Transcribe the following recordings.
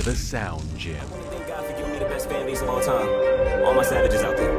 the Sound Gym. Thank God for giving me the best fan base of all time. All my savages out there.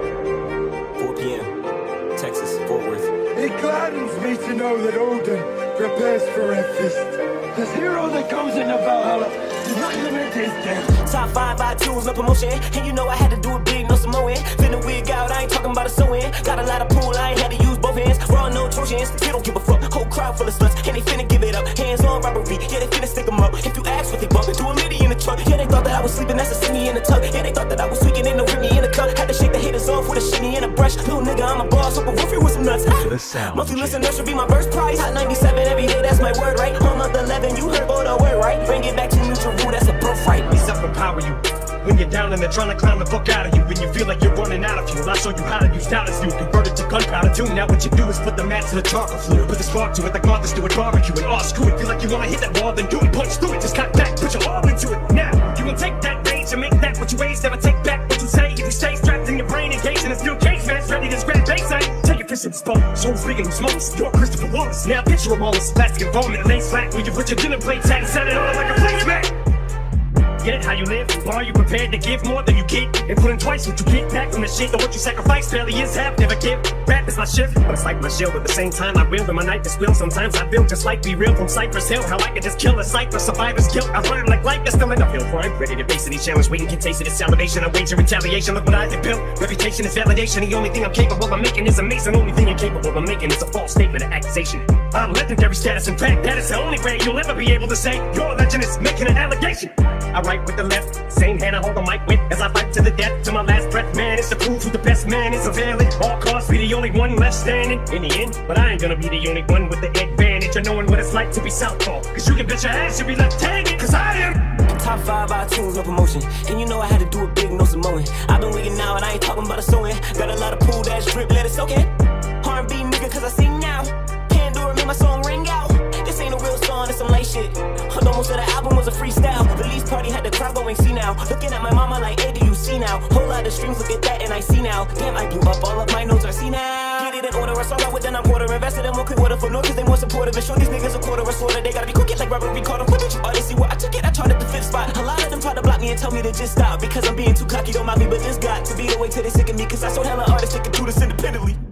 4 p.m. Texas, Fort Worth. It gladdens me to know that Odin prepares for a feast. This hero that comes into Valhalla does not limit his death. Top 5 by 2s, no promotion. And you know I had to do it big, no Samoan. Finna wig out, I ain't talking about a sew-in. Got a lot of pool, I ain't had to use both hands. Raw, no Trojans, they don't give a fuck. Whole crowd full of sluts, and they finna give it up. Hands on robbery, yeah, they finna stick them up. If you ask what they bump, do a midi in the truck. Yeah, they thought that I was sleeping, that's a semi in the tub. Yeah, they thought that I was tweaking in the Remy in the cup. Had to shake the haters off with a shimmy and a brush. Little nigga, I'm a boss, open roofie with some nuts. The Sound Monthly Gym. listeners should be my first prize. Hot 97 every day, that's my word, right? On month 11, you heard all the word, right? Bring it back to neutral rule, that's a birthright. We self-empower you when you're down and they're trying to clown the fuck out of you. When you feel like you're running out of fuel, I'll show you how to use dollars. You convert it to gunpowder too. Now what you do is put the match to the charcoal fluid, put the spark to it like Martha's do it barbecue, and all screw it. Feel like you wanna hit that wall, then do it. Punch through it, just cut back, put your all into it. Now you will take that rage and make that what you raise. Never take back what you say. If you stay strapped in your brain, engaged in a steel cage match, ready to scrap base. Take your fist in the spot, so freaking smokes. You're Christopher Wallace. Now picture them all as plastic and foam and lace slack. When you put your dinner plate tag and set it on like a placemat. Get it how you live, or are you prepared to give more than you get? And put in twice what you get back from the shit. Or what you sacrifice barely is half, never give. Rap is my shift, but it's like my shield. At the same time I will, when my knife is will. Sometimes I feel just like Be Real from Cypress Hill. How I could just kill a cypher, survivor's guilt. I rhyme like life is still in the field for I'm ready to face any challenge. Waiting can taste it, it's salivation. I wage a retaliation, look what I have built. Reputation is validation, the only thing I'm capable of making is amazing. Only thing you're capable of making is a false statement of accusation. I'm legendary status, in fact, that is the only way you'll ever be able to say your legend is making an allegation. I write with the left, same hand I hold the mic with as I fight to the death, to my last breath. Man, it's to prove who the best man is available. All costs be the only one left standing in the end, but I ain't gonna be the only one with the advantage of knowing what it's like to be southpaw. Cause you can bet your ass you'll be left-handed, cause I am Top 5 by 2s, no promotion. And you know I had to do it big, no Samoan. I've been wigging now and I ain't talking about a sewing. Got a lot of pool, that drip, let it soak in. R&B nigga, cause I sing now. Can't do it, make my song ring out. This ain't a real song, it's some light shit. Although most of the album was a freestyle. Release party had the crowd going see now. Looking at my mama like, hey, do you see now? Whole lot of streams, look at that and I see now. Damn, I blew up, all of my notes are see now. Get it in order, I saw that with then I'm quarter. Invested in one quick water for no, cause they more supportive. And show these niggas a quarter a slaughter. They gotta be quick, like rubber, record them. What did you all see where I took it? I tried at the 5th spot. A lot of them try to block me and tell me to just stop. Because I'm being too cocky, don't mind me, but this got to be the way till they sick of me. Cause I sold hella artists that can do this independently.